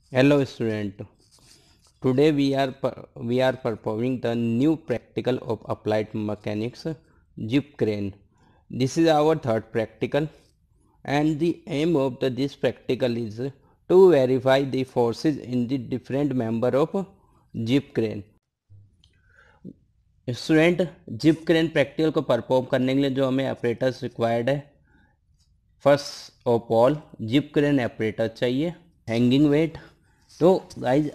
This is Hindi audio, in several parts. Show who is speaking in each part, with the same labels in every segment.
Speaker 1: Hello student. Today we are performing the new practical of applied mechanics jeep crane. This is our third practical and the aim of this practical is to verify the forces in the different member of jeep crane. Student jib crane practical को परफॉर्म करने के लिए जो हमें ऑपरेटर्स रिक्वायर्ड है, first of all jib crane operator चाहिए, हैंगिंग वेट। तो गाइज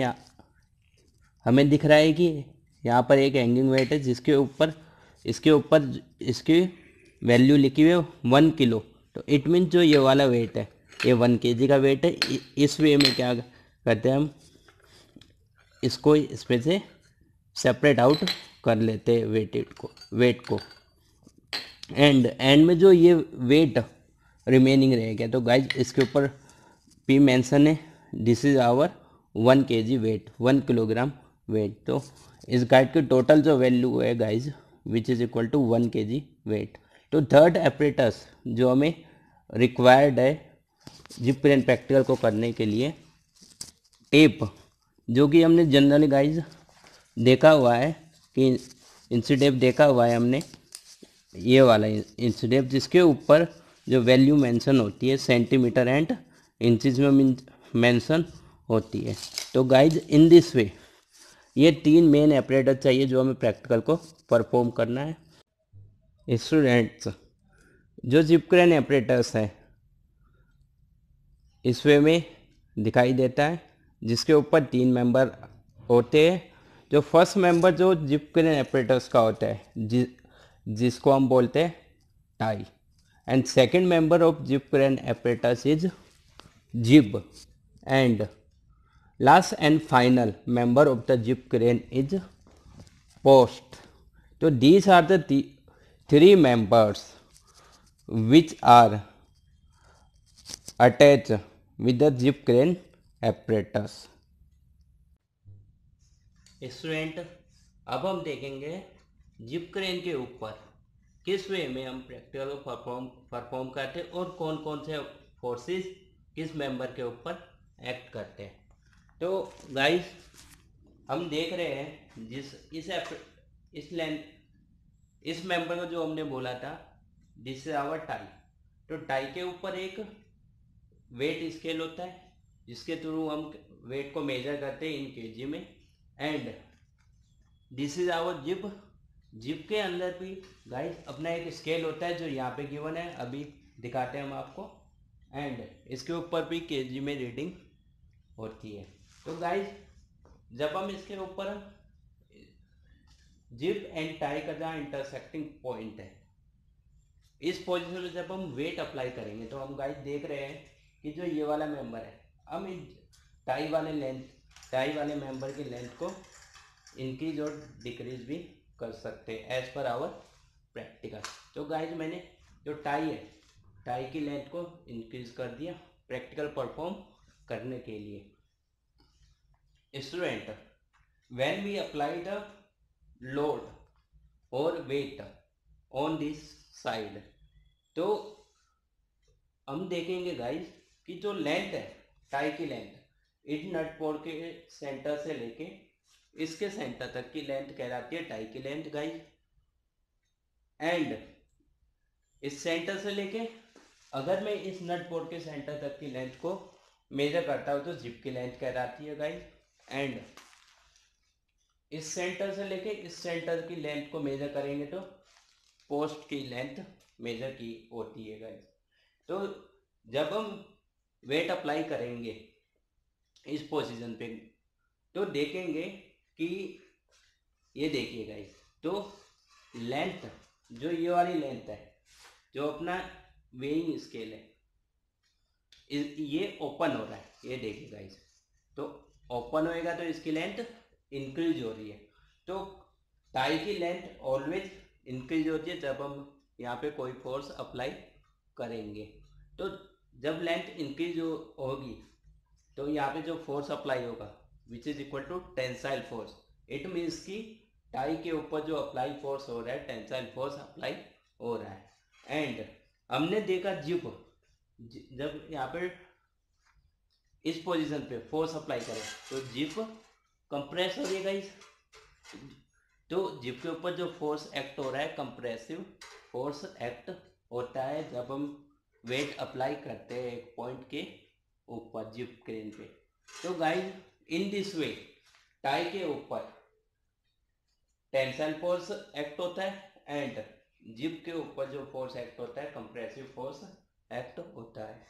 Speaker 1: हमें दिख रहा है कि यहाँ पर एक हैंगिंग वेट है जिसके ऊपर इसकी वैल्यू लिखी हुई है 1 किलो। तो इट मीन्स जो ये वाला वेट है ये 1 kg का वेट है। इस वे में क्या करते हैं, हम इसको इसमें से सेपरेट आउट कर लेते हैं वेट को एंड में जो ये वेट रिमेनिंग रहेगा। तो गाइज इसके ऊपर पी मेंशन है, this is our 1 kg weight, 1 kilogram weight. तो इस गाइड की टोटल जो वैल्यू है guys which is equal to 1 kg weight. तो थर्ड ऑपरेटर्स जो हमें रिक्वायर्ड है जिप क्रेन प्रैक्टिकल को करने के लिए, टेप, जो कि हमने जनरली गाइज देखा हुआ है कि इंसीटेप देखा हुआ है हमने, ये वाला इंसीटेप जिसके ऊपर जो वैल्यू मेंशन होती है सेंटीमीटर एंड इंचज में मेंशन होती है। तो गाइज इन दिस वे ये तीन मेन ऑपरेटर चाहिए जो हमें प्रैक्टिकल को परफॉर्म करना है। स्टूडेंट्स, जो जिप क्रेन ऑपरेटर्स है इस वे में दिखाई देता है जिसके ऊपर तीन मेंबर होते हैं। जो फर्स्ट मेंबर जो जिप क्रेन ऑपरेटर्स का होता है जिसको हम बोलते हैं tie, and second member of jib crane operators is jib, and last and final member of the jib crane is post. So these are the three members which are attached with the jib crane apparatus. Student, अब हम देखेंगे जिप क्रेन के ऊपर किस वे में हम प्रैक्टिकल परफॉर्म करते हैं और कौन कौन से फोर्सेस किस मेंबर के ऊपर एक्ट करते हैं। तो गाइस हम देख रहे हैं इस लेंथ इस मेंबर को जो हमने बोला था दिस इज आवर टाई। तो टाई के ऊपर एक वेट स्केल होता है जिसके थ्रू हम वेट को मेजर करते हैं इन केजी में, and this is our jib. Jib के अंदर भी गाइस अपना एक स्केल होता है जो यहाँ पे गिवन है, अभी दिखाते हैं हम आपको, एंड इसके ऊपर भी केजी में रीडिंग होती है। तो गाइस जब हम इसके ऊपर जिप एंड टाई का जहाँ इंटरसेक्टिंग पॉइंट है इस पोजीशन में जब हम वेट अप्लाई करेंगे तो हम गाइस देख रहे हैं कि जो ये वाला मेंबर है, हम टाई वाले मेंबर की लेंथ को इंक्रीज और डिक्रीज भी कर सकते हैं एज पर आवर प्रैक्टिकल। तो गाइज मैंने जो टाई की लेंथ को इंक्रीज कर दिया प्रैक्टिकल परफॉर्म करने के लिए। Student, when we apply the load और वेट ऑन दिस साइड, तो हम देखेंगे गाइज कि जो लेंथ है टाई की लेंथ इस नट बोल्ट के सेंटर से लेके इसके सेंटर तक की लेंथ कहलाती है टाई की लेंथ गाइज, एंड इस सेंटर से लेके अगर मैं इस नट बोल्ट के सेंटर तक की लेंथ को मेजर करता हूँ तो जिप की लेंथ कहलाती है गाइज, एंड इस सेंटर से लेके इस सेंटर की लेंथ को मेजर करेंगे तो पोस्ट की लेंथ मेजर की होती है गाइज। तो जब हम वेट अप्लाई करेंगे इस पोजीशन पे तो देखेंगे कि ये देखिए गाइस, तो लेंथ जो ये वाली लेंथ है जो अपना वेइंग स्केल है ये ओपन हो रहा है, ये देखिए गाइस। तो ओपन होएगा तो इसकी लेंथ इंक्रीज हो रही है। तो टाई की लेंथ ऑलवेज इंक्रीज होती है जब हम यहाँ पे कोई फोर्स अप्लाई करेंगे। तो जब लेंथ इंक्रीज होगी तो यहाँ पे जो फोर्स अप्लाई होगा which is equal to tensile force, it means कि टाई के ऊपर जो अप्लाई फोर्स हो रहा है टेंसाइल फोर्स अप्लाई हो रहा है। एंड हमने देखा जिप जब यहाँ पे इस पोजीशन पे फोर्स अप्लाई करें तो जिप कंप्रेस हो गई गाइस। तो जिप के ऊपर जो फोर्स एक्ट हो रहा है कंप्रेसिव फोर्स एक्ट होता है जब हम वेट अप्लाई करते हैं एक पॉइंट के ऊपर जिप क्रेन पे। तो guys in this way tie के ऊपर टेंसाइल फोर्स एक्ट होता है एंड जिप के ऊपर जो फोर्स एक्ट होता है कंप्रेसिव फोर्स एक्ट होता है।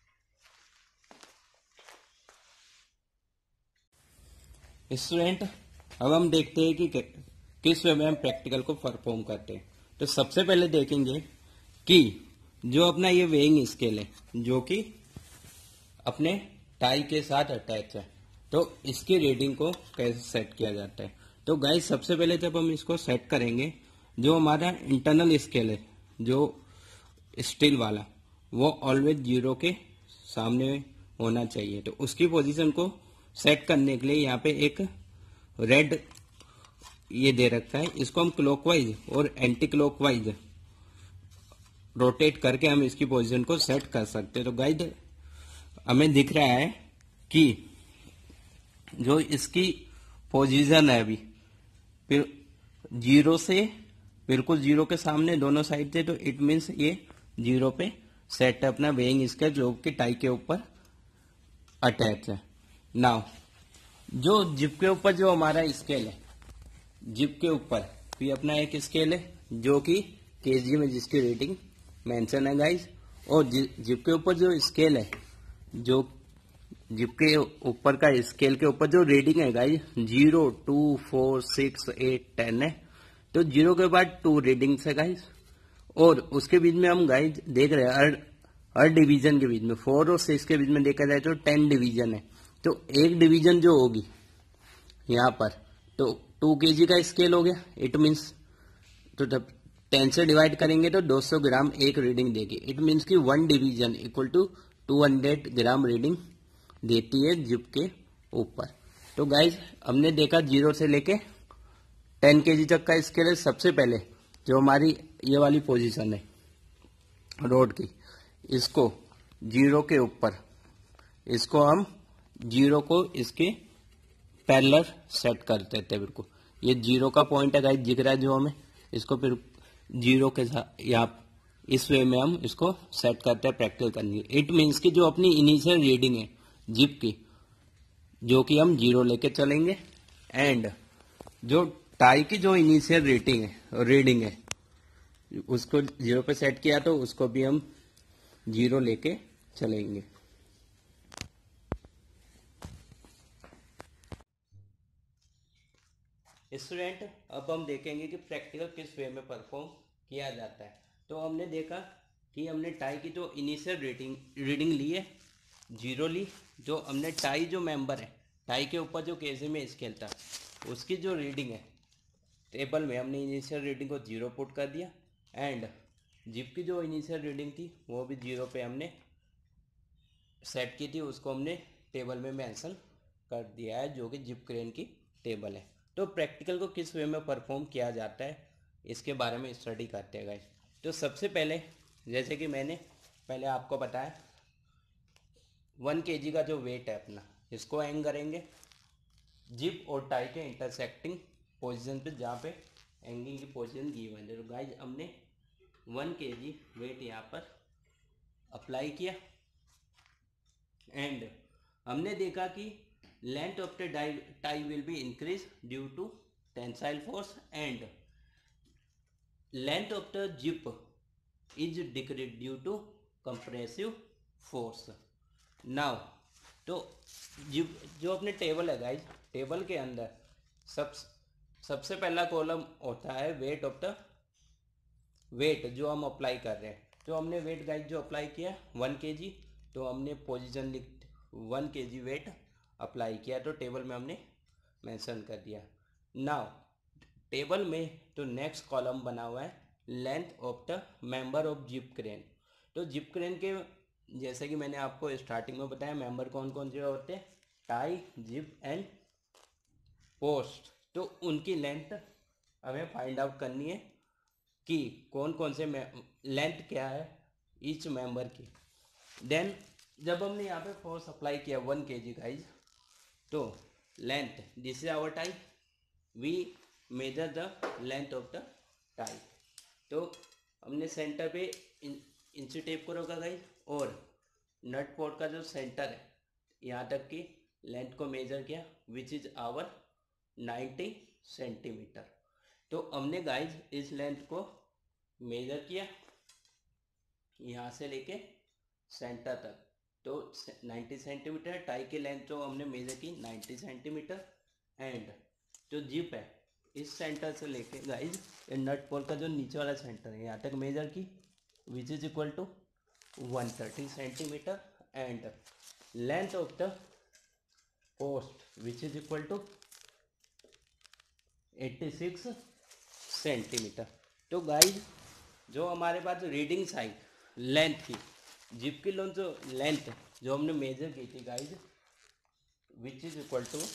Speaker 1: स्टूडेंट अब हम देखते हैं कि किस वे में हम प्रैक्टिकल को परफॉर्म करते हैं। तो सबसे पहले देखेंगे कि जो अपना ये वेइंग स्केल है जो कि अपने टाई के साथ अटैच है, तो इसकी रीडिंग को कैसे सेट किया जाता है। तो गाइस सबसे पहले जब हम इसको सेट करेंगे, जो हमारा इंटरनल स्केल है जो स्टील वाला वो ऑलवेज 0 के सामने होना चाहिए। तो उसकी पोजीशन को सेट करने के लिए यहाँ पे एक रेड ये दे रखा है, इसको हम क्लॉकवाइज और एंटी क्लॉकवाइज रोटेट करके हम इसकी पोजीशन को सेट कर सकते हैं। तो गाइड हमें दिख रहा है कि जो इसकी पोजीशन है अभी फिर 0 से बिल्कुल 0 के सामने दोनों साइड से, तो इट मीन्स ये 0 पे सेट है अपना वेइंग स्केल जो कि टाई के ऊपर अटैच है। नाउ जो जिप के ऊपर जो हमारा स्केल है, जिप के ऊपर भी अपना एक स्केल है जो कि केजी में जिसकी रेटिंग मेंशन है गाइस। और जिप के ऊपर जो स्केल है, जो जिप के ऊपर का स्केल के ऊपर जो रीडिंग है गाइस 0, 2, 4, 6, 8, 10 है। तो 0 के बाद 2 रीडिंग्स है गाइस, और उसके बीच में हम गाइस देख रहे हैं हर डिवीजन के बीच में 4 और 6 के बीच में देखा जाए तो 10 डिवीजन है। तो एक डिवीजन जो होगी यहाँ पर तो 2 केजी का स्केल हो गया, इट मीन्स तो जब 10 से डिवाइड करेंगे तो 200 ग्राम एक रीडिंग देगी। इट मीन्स कि 1 division equal to 200 gram reading देती है जिप के ऊपर। तो गाइज हमने देखा 0 से लेके 10 केजी तक का स्केल है। सबसे पहले जो हमारी ये वाली पोजीशन है रोड की, इसको 0 के ऊपर इसको हम 0 को इसके पैरेलल सेट कर देते हैं। बिल्कुल ये 0 का पॉइंट है गाइस दिख रहा है जो हमें, इसको फिर 0 के साथ यहाँ इस वे में हम इसको सेट करते हैं प्रैक्टिकल करने। इट मीन्स कि जो अपनी इनिशियल रीडिंग है जिप की जो कि हम 0 लेके चलेंगे, एंड जो टाई की जो इनिशियल रीडिंग है उसको 0 पे सेट किया तो उसको भी हम 0 लेके चलेंगे। स्टूडेंट अब हम देखेंगे कि प्रैक्टिकल किस वे में परफॉर्म किया जाता है। तो हमने देखा कि हमने टाई की जो इनिशियल रीडिंग ली है 0 ली। जो हमने टाई जो मेंबर है टाई के ऊपर जो केजी में स्केल था उसकी जो रीडिंग है टेबल में हमने इनिशियल रीडिंग को 0 पुट कर दिया, एंड जिप की जो इनिशियल रीडिंग थी वो भी 0 पे हमने सेट की थी, उसको हमने टेबल में मेंशन कर दिया है जो कि जिप क्रेन की टेबल है। तो प्रैक्टिकल को किस वे में परफॉर्म किया जाता है इसके बारे में स्टडी करते हैं गाइस। तो सबसे पहले जैसे कि मैंने पहले आपको बताया 1 केजी का जो वेट है अपना इसको हैंग करेंगे जिप और टाई के इंटरसेक्टिंग पोजीशन पे जहाँ पे हैंगिंग की पोजीशन गिवन है। तो गाइस हमने 1 केजी वेट यहाँ पर अप्लाई किया, एंड हमने देखा कि length of the tie will be increase due to tensile force and length of the jib is decrease due to compressive force. Now तो जिप जो अपने टेबल है गाइस, टेबल के अंदर सबसे पहला कॉलम होता है वेट जो हम अप्लाई कर रहे हैं। तो हमने वेट गाइस जो अप्लाई किया 1 केजी, तो हमने पोजीशन लिख 1 केजी वेट अप्लाई किया तो टेबल में हमने मेंशन कर दिया। नाउ टेबल में तो नेक्स्ट कॉलम बना हुआ है length of the member of jib crane. तो जिप क्रेन के जैसे कि मैंने आपको स्टार्टिंग में बताया मेंबर कौन कौन से होते हैं, टाई, जिप एंड पोस्ट। तो उनकी लेंथ हमें फाइंड आउट करनी है कि कौन कौन से लेंथ क्या है ईच मेंबर की। देन जब हमने यहाँ पे फोर्स अप्लाई किया 1 kg गाइज, तो length, this is our tie, we measure the length of the tie. तो हमने सेंटर पे इंची टेप को रखा गाइज, और नट पोर्ट का जो सेंटर है यहाँ तक की लेंथ को मेजर किया, विच इज आवर 90 सेंटीमीटर। तो हमने गाइज इस लेंथ को मेजर किया यहाँ से लेके सेंटर तक, तो 90 सेंटीमीटर। टाई की लेंथ जो हमने मेजर की 90 सेंटीमीटर, एंड जो जिप है इस सेंटर से लेके गाइज नट पोल का जो नीचे वाला सेंटर है यहाँ तक मेजर की, which is equal to 130 centimetre, and length of the post which is equal to 86 centimetre. तो गाइज जो हमारे पास रीडिंग्स आई लेंथ की, जिप की लेंथ जो हमने मेजर की थी guys, which is equal to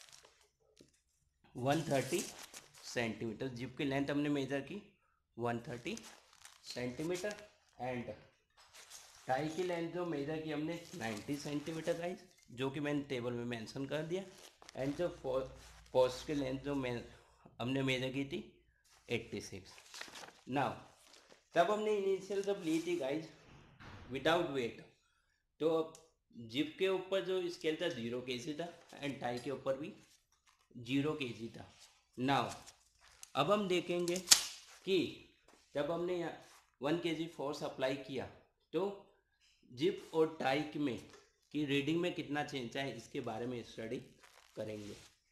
Speaker 1: 130 centimetre. Jib की लेंथ हमने मेजर की 130 सेंटीमीटर, एंड टाई की लेंथ जो मेजर की हमने 90 सेंटीमीटर गाइज, जो कि मैंने टेबल में मेंशन कर दिया, एंड जो पोस्ट की लेंथ जो हमने मेजर की थी 86। नाउ तब हमने इनिशियल जब ली थी गाइज विदाउट वेट, तो जिप के ऊपर जो स्केल था 0 kg था, एंड टाई के ऊपर भी 0 kg था। नाउ अब हम देखेंगे कि जब हमने 1 kg फोर्स अप्लाई किया तो जिप और टाई में की रीडिंग में कितना चेंज है, इसके बारे में स्टडी करेंगे।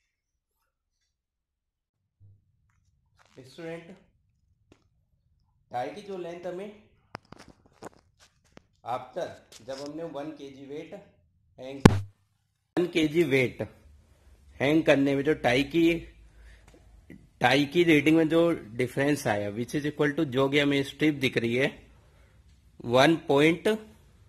Speaker 1: स्टूडेंट, टाई की जो लेंथ हमें आफ्टर जब हमने 1 kg weight hang 1 kg weight hang करने में जो टाई की रीडिंग में जो डिफरेंस आया, विच इज इक्वल टू, जो कि हमें स्ट्रिप दिख रही है 1.1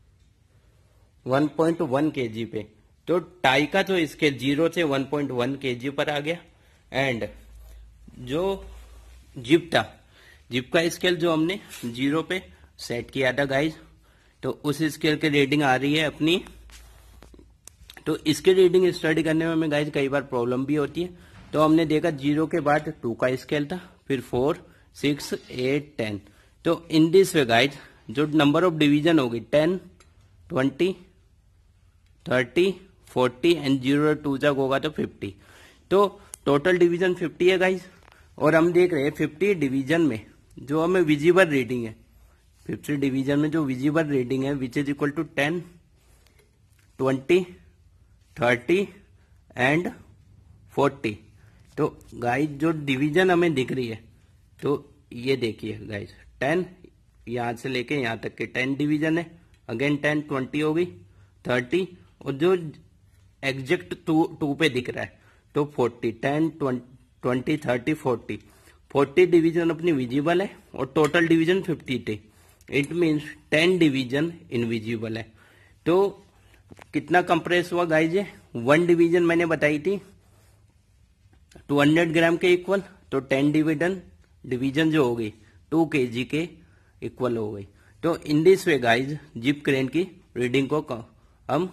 Speaker 1: kg पे, तो टाई का जो स्केल 0 से 1.1 kg पर आ गया, एंड जो जिप था, जिप का स्केल जो हमने 0 पे सेट किया था गाइज, तो उस स्केल की रीडिंग आ रही है अपनी। तो इसकी रीडिंग स्टडी करने में हमें गाइज कई बार प्रॉब्लम भी होती है। तो हमने देखा 0 के बाद 2 का स्केल था, फिर 4, 6, 8, 10। तो इन दिस वे गाइज जो नंबर ऑफ डिवीजन होगी 10, 20, 30, 40 एंड 0 2 तक होगा तो 50। तो टोटल डिवीजन 50 है गाइज, और हम देख रहे हैं 50 डिवीजन में जो हमें विजिबल रीडिंग है, 50 डिवीजन में जो विजिबल रीडिंग है which is equal to 10, 20, 30 and 40। तो गाइज जो डिवीजन हमें दिख रही है, तो ये देखिए गाइज 10 यहां से लेके यहां तक के 10 डिवीजन है, अगेन 10, 20 होगी, 30, और जो एग्जैक्ट 2 पे दिख रहा है तो 40, 10, 20, 30, 40, 40 डिवीजन अपनी विजिबल है, और टोटल डिवीजन 50 थे। इट मीन्स 10 डिवीजन इनविजिबल है। तो कितना कंप्रेस हुआ गाइज, 1 डिवीजन मैंने बताई थी 200 ग्राम के इक्वल, तो 10 डिवीजन जो होगी 2 kg के इक्वल हो गई। तो in this way guys jib crane की रीडिंग को हम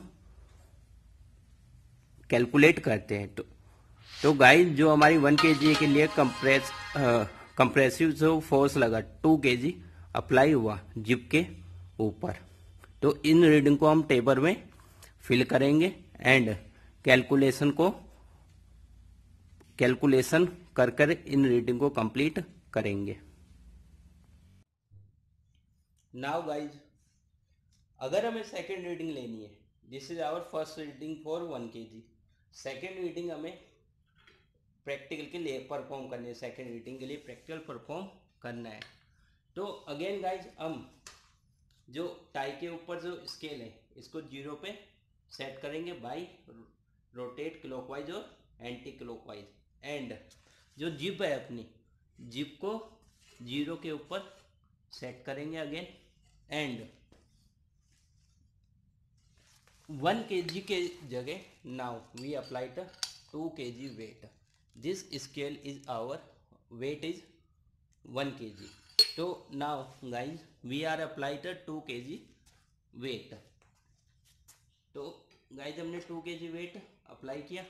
Speaker 1: कैलकुलेट करते हैं। तो गाइज जो हमारी 1 kg के लिए कंप्रेसिव जो फोर्स लगा 2 kg अप्लाई हुआ जिप के ऊपर, तो इन रीडिंग को हम टेबल में फिल करेंगे, एंड कैलकुलेशन कर इन रीडिंग को कंप्लीट करेंगे। नाउ गाइज अगर हमें सेकेंड रीडिंग लेनी है, this is our first reading for 1 kg, second reading हमें प्रैक्टिकल के लिए परफॉर्म करनी है, सेकेंड रीडिंग के लिए प्रैक्टिकल परफॉर्म करना है। तो अगेन गाइज हम जो टाई के ऊपर जो स्केल है इसको 0 पे सेट करेंगे बाय रोटेट क्लॉकवाइज और एंटी क्लॉकवाइज, एंड जो जिप है अपनी जिप को 0 के ऊपर सेट करेंगे अगेन, एंड 1 kg के जगह now we apply the 2 kg weight, this scale is our weight is 1 kg। So now guys we are applied a 2 kg weight, तो गाइस हमने 2 kg वेट अप्लाई किया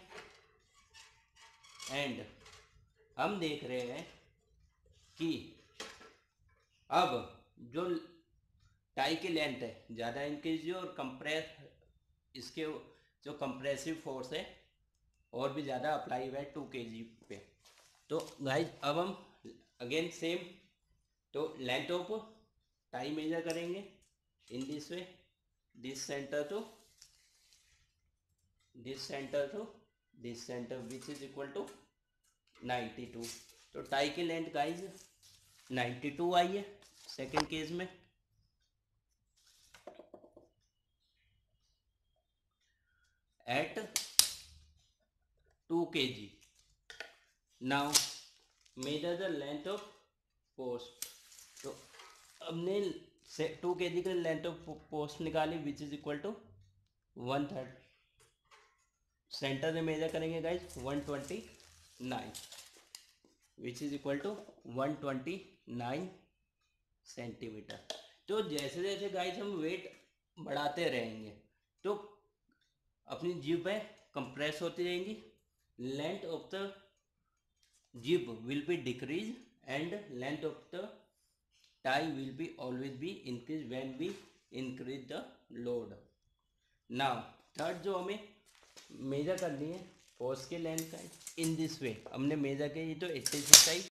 Speaker 1: एंड हम देख रहे हैं कि अब जो टाई की लेंथ है ज़्यादा इंक्रीज हुई और कंप्रेस इसके जो कंप्रेसिव फोर्स है और भी ज़्यादा अप्लाई हुआ है 2 kg पे। तो गाइज अब हम अगेन सेम तो लेंथ ऑफ टाई मेजर करेंगे in this way, this centre to this centre to this centre which is equal to 92। तो टाई की लेंथ गाइज 92 आई है सेकेंड केस में। At 2 kg now measure the length of post. तो हमने 2 kg की लेंथ ऑफ पोस्ट निकाली which is equal to 1/3। Centre में मेजर करेंगे guys 129 which is equal to 129 centimetre. तो जैसे जैसे गाइज हम वेट बढ़ाते रहेंगे तो अपनी जिपें कंप्रेस होती रहेंगी, length of the jib will be decrease and length of the tie will be always be increase when we increase the load. Now third जो हमें मेजर करनी है फोर्स के लेंथ का इन दिस वे हमने मेजर किया, ये तो 86 आई